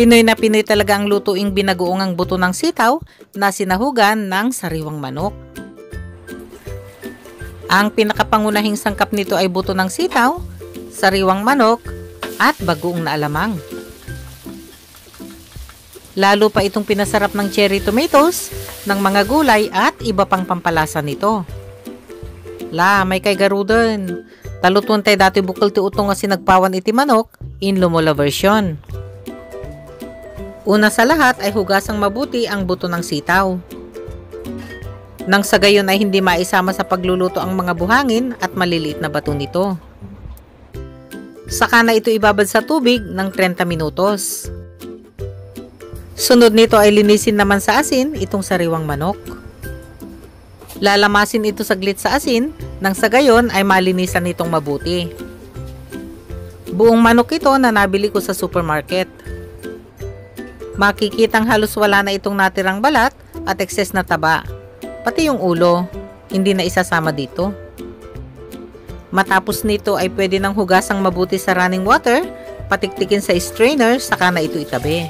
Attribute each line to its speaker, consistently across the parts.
Speaker 1: Pinoy na Pinoy talaga ang lutuing binagoong ang buto ng sitaw na sinahugan ng sariwang manok. Ang pinakapangunahing sangkap nito ay buto ng sitaw, sariwang manok, at bagoong na alamang. Lalo pa itong pinasarap ng cherry tomatoes, ng mga gulay at iba pang pampalasa nito. May kay garuden. Talutun tay dati bukal ti utong nga sinagpawan iti manok in lumula version. Una sa lahat ay hugasang mabuti ang buto ng sitaw. Nang sa gayon ay hindi maisama sa pagluluto ang mga buhangin at maliliit na bato nito. Saka na ito ibabad sa tubig ng 30 minutos. Sunod nito ay linisin naman sa asin itong sariwang manok. Lalamasin ito saglit sa asin nang sa gayon ay malinisan itong mabuti. Buong manok ito na nabili ko sa supermarket. Makikitang halos wala na itong natirang balat at excess na taba. Pati yung ulo, hindi na isasama dito. Matapos nito ay pwede nang hugasang mabuti sa running water, patiktikin sa strainer, saka na ito itabi.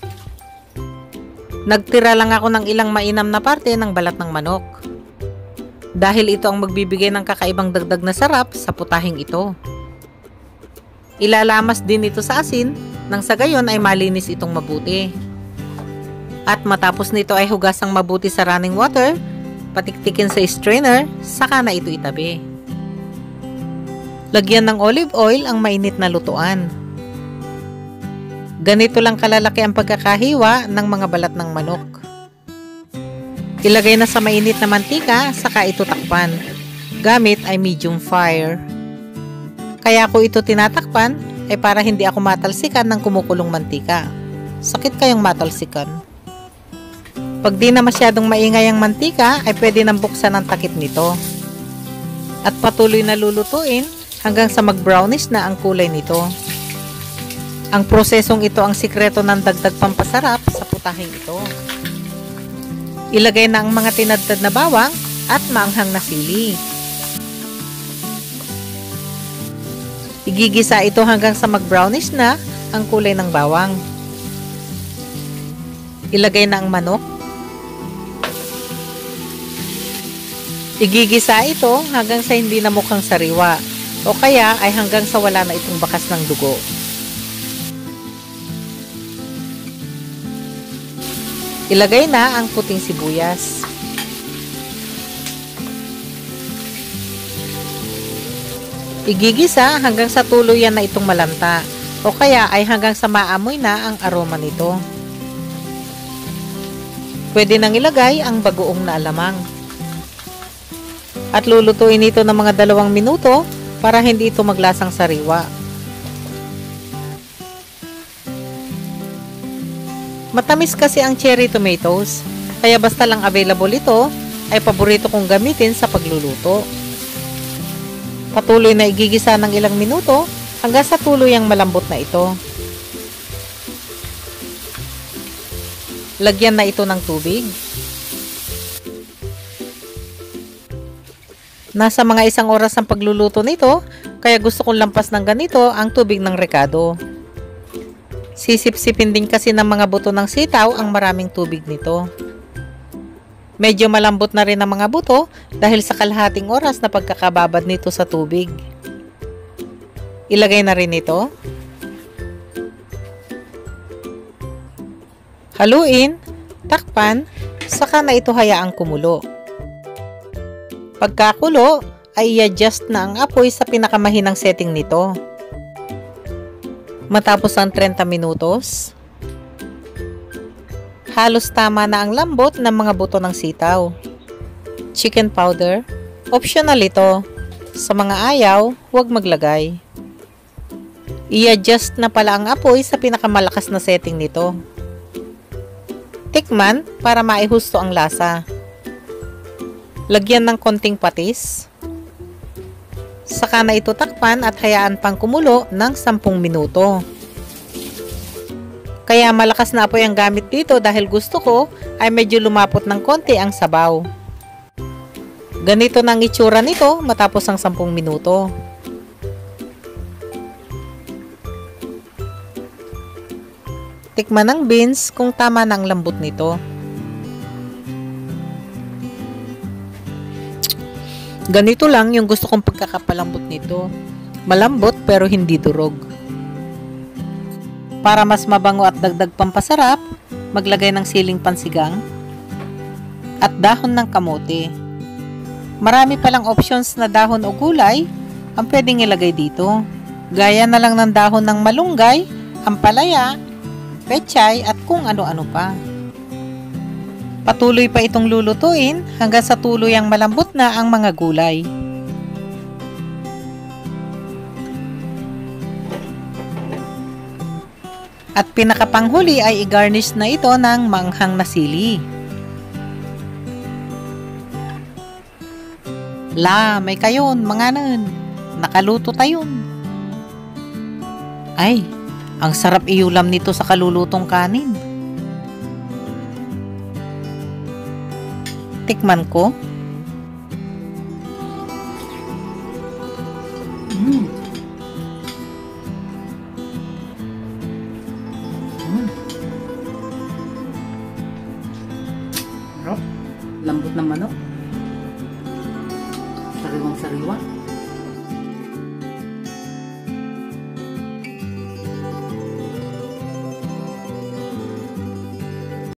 Speaker 1: Nagtira lang ako ng ilang mainam na parte ng balat ng manok. Dahil ito ang magbibigay ng kakaibang dagdag na sarap sa putahing ito. Ilalamas din ito sa asin, nang sa gayon ay malinis itong mabuti. At matapos nito ay hugasang mabuti sa running water, patiktikin sa strainer, saka na ito itabi. Lagyan ng olive oil ang mainit na lutuan. Ganito lang kalalaki ang pagkakahiwa ng mga balat ng manok. Ilagay na sa mainit na mantika, saka ito takpan. Gamit ay medium fire. Kaya ko ito tinatakpan ay para hindi ako matalsikan ng kumukulong mantika. Sakit kayong matalsikan. Pag di na masyadong maingay ang mantika, ay pwede nang buksan ang takip nito. At patuloy na lulutuin hanggang sa mag-brownish na ang kulay nito. Ang prosesong ito ang sikreto ng dagdag pampasarap sa putahing ito. Ilagay na ang mga tinadtad na bawang at maanghang na sili. Igigisa ito hanggang sa mag-brownish na ang kulay ng bawang. Ilagay na ang manok. Igigisa ito hanggang sa hindi na mukhang sariwa o kaya ay hanggang sa wala na itong bakas ng dugo. Ilagay na ang puting sibuyas. Igigisa hanggang sa tuluyan na itong malanta o kaya ay hanggang sa maamoy na ang aroma nito. Pwede nang ilagay ang bagoong na alamang. At lulutuin ito ng mga 2 minuto para hindi ito maglasang sariwa. Matamis kasi ang cherry tomatoes, kaya basta lang available ito, ay paborito kong gamitin sa pagluluto. Patuloy na igigisa ng ilang minuto hanggang sa tuluyang malambot na ito. Lagyan na ito ng tubig. Nasa mga 1 oras ang pagluluto nito, kaya gusto kong lampas ng ganito ang tubig ng rekado. Sisip-sipin din kasi ng mga buto ng sitaw ang maraming tubig nito. Medyo malambot na rin ang mga buto dahil sa kalahating oras na pagkakababad nito sa tubig. Ilagay na rin ito. Haluin, takpan, saka na ito hayaang kumulo. Pagkakulo, ay i-adjust na ang apoy sa pinakamahinang setting nito. Matapos ang 30 minutos, halos tama na ang lambot ng mga buto ng sitaw. Chicken powder, optional ito. Sa mga ayaw, huwag maglagay. I-adjust na pala ang apoy sa pinakamalakas na setting nito. Tikman para maihusto ang lasa. Lagyan ng konting patis. Saka na ito takpan at hayaan pang kumulo ng 10 minuto. Kaya malakas na apoy ang gamit dito dahil gusto ko ay medyo lumapot ng konti ang sabaw. Ganito na ang itsura nito matapos ang 10 minuto. Tikman ng beans kung tama na ang lambot nito. Ganito lang yung gusto kong pagkakapalambot nito. Malambot pero hindi durog. Para mas mabango at dagdag pampasarap, maglagay ng siling pansigang at dahon ng kamote. Marami palang options na dahon o gulay ang pwedeng ilagay dito. Gaya na lang ng dahon ng malunggay, ampalaya, pechay at kung ano-ano pa. Patuloy pa itong lulutuin hanggang sa tuluyang malambot na ang mga gulay. At pinakapanghuli ay i-garnish na ito ng manghang na sili. May kayon, mga nun. Nakaluto tayon. Ay, ang sarap iulam nito sa kalulutong kanin. Tikman ko. Lambot ng manok. Sariwang-sariwa.